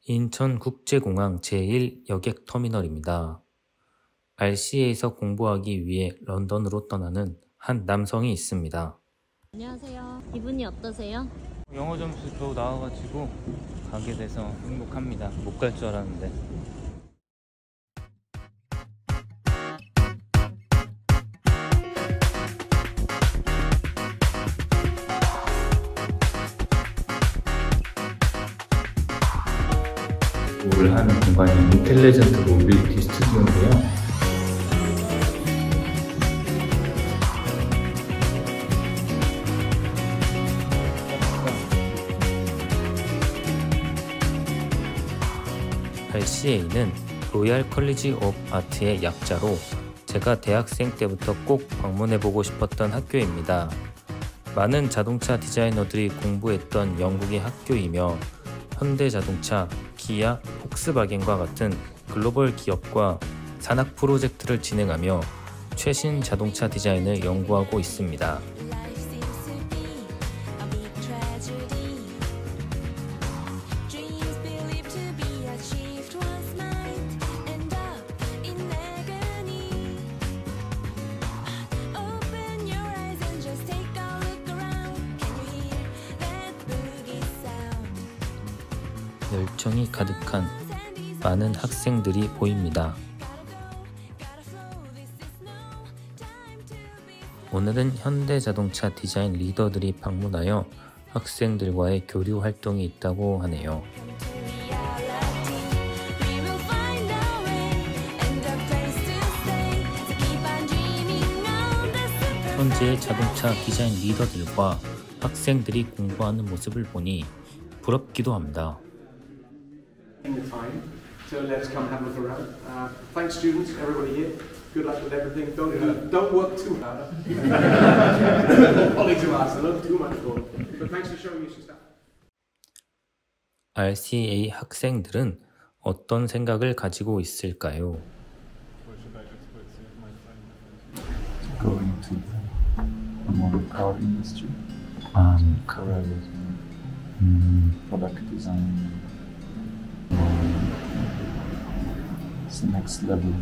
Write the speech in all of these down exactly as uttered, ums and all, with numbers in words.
인천국제공항 제일 여객터미널입니다. 알씨에이에서 공부하기 위해 런던으로 떠나는 한 남성이 있습니다. 안녕하세요. 기분이 어떠세요? 영어 점수 겨우 나와가지고 가게 돼서 행복합니다. 못 갈 줄 알았는데. 공부를 하는 공간이 인텔리전트 모빌리티 스튜디오인데요. 알씨에이는 로얄 컬리지 오브 아트의 약자로 제가 대학생 때부터 꼭 방문해보고 싶었던 학교입니다. 많은 자동차 디자이너들이 공부했던 영국의 학교이며 현대자동차, 기아, 폭스바겐과 같은 글로벌 기업과 산학 프로젝트를 진행하며 최신 자동차 디자인을 연구하고 있습니다. 열정이 가득한 많은 학생들이 보입니다. 오늘은 현대자동차 디자인 리더들이 방문하여 학생들과의 교류 활동이 있다고 하네요. 현재의 자동차 디자인 리더들과 학생들이 공부하는 모습을 보니 부럽기도 합니다. In the time, so let's come have a look around. Uh, thanks, students, everybody here. Good luck with everything. Don't yeah. don't work too hard. Only too hard, so not too much for. But thanks for showing me some stuff. 알씨에이 학생들은 어떤 생각을 가지고 있을까요? Going to the more car industry, um, car um, product design. It's the next level.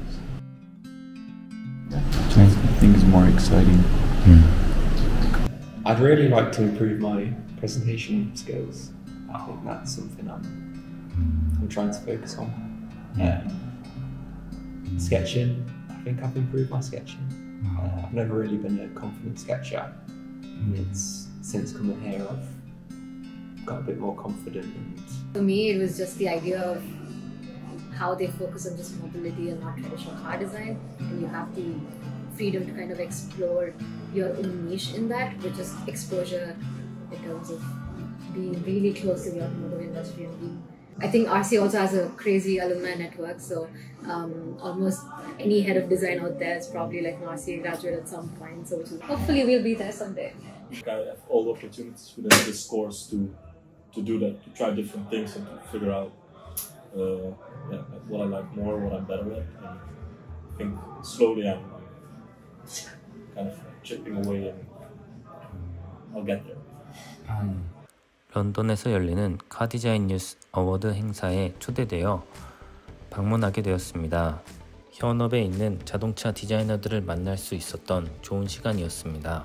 Which I think is more exciting. Mm. I'd really like to improve my presentation skills. I think that's something I'm I'm trying to focus on. Yeah. Um, sketching, I think I've improved my sketching. Uh, I've never really been a confident sketcher. Mm. It's since coming here I've got a bit more confident. And for me, it was just the idea of how they focus on just mobility and not traditional car design, and you have the freedom to kind of explore your own niche in that, with just exposure in terms of being really close to the automotive industry. And being, I think R C also has a crazy alumni network, so um, almost any head of design out there is probably like an R C A graduate at some point, so hopefully we'll be there someday. I have all the opportunities within this course to to do that, to try different things and to figure out uh, yeah, what I like more, what I'm better at. And I think slowly I'm, I'm kind of chipping away and I'll get there. 음, 런던에서 열리는 카디자인 뉴스 어워드 행사에 초대되어 방문하게 되었습니다. 현업에 있는 자동차 디자이너들을 만날 수 있었던 좋은 시간이었습니다.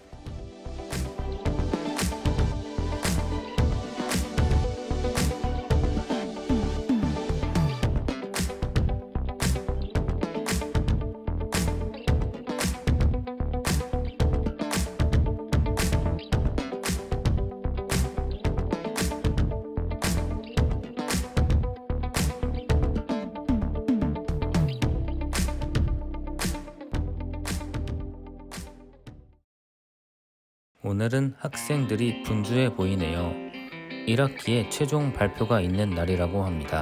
오늘은 학생들이 분주해 보이네요. 일 학기에 최종 발표가 있는 날이라고 합니다.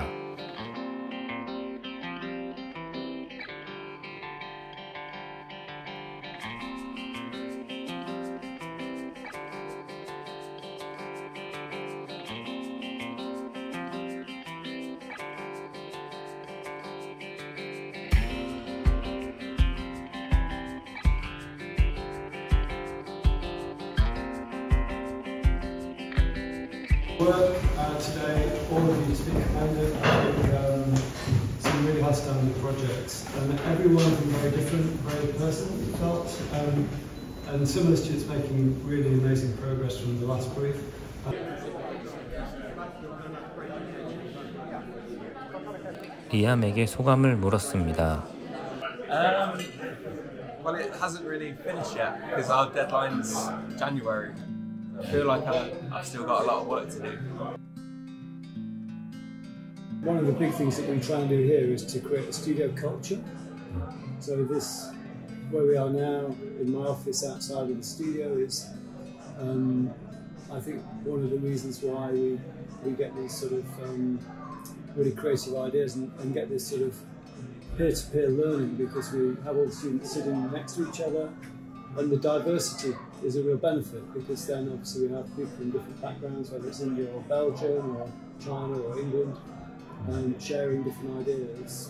Work uh, today all of you to be commended for um, some really high standard projects. And everyone from very different, very personal, it felt. Um, and some of the students making really amazing progress from the last brief. 리암에게 소감을 물었습니다. Um, well, it hasn't really finished yet because our deadline's January. I feel like I, I've still got a lot of work to do. One of the big things that we try and do here is to create a studio culture. So this, where we are now, in my office outside of the studio, is um, I think one of the reasons why we, we get these sort of um, really creative ideas and, and get this sort of peer-to-peer learning, because we have all the students sitting next to each other, and the diversity is a real benefit, because then obviously we have people from different backgrounds, whether it's India or Belgium or China or England, um, sharing different ideas.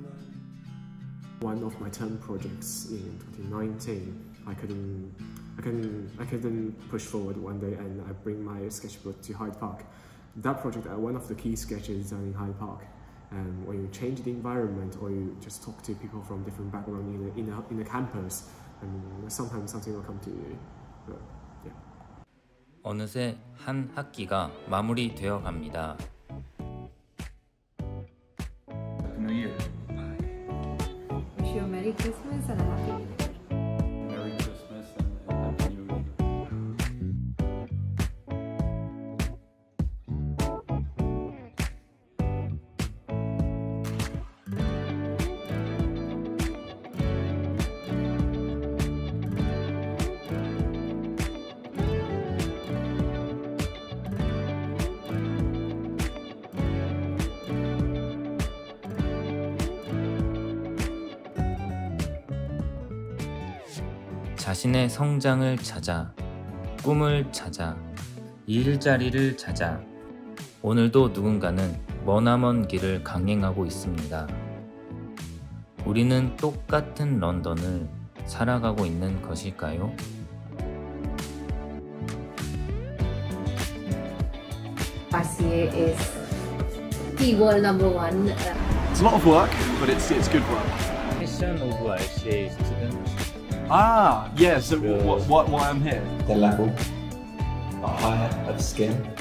One of my term projects in twenty nineteen, I couldn't, I couldn't, I couldn't push forward one day, and I bring my sketchbook to Hyde Park. That project, uh, one of the key sketches done in Hyde Park. Um, when you change the environment, or you just talk to people from different backgrounds in the, in the, in the campus, and sometimes something will come to you. But, yeah. 어느새 한 학기가 마무리되어 갑니다. Happy New Year. Wish you a Merry Christmas and a Happy New Year. Merry Christmas and Happy New Year. 자신의 성장을 찾아, 꿈을 찾아, 일자리를 찾아. 오늘도 누군가는 머나먼 길을 강행하고 있습니다. 우리는 똑같은 런던을 살아가고 있는 것일까요? R C A is the world number one. It's a lot of work, but it's it's good work. Mission of R C A students. Ah, yeah. So what what why I'm here? The level, the higher of skill.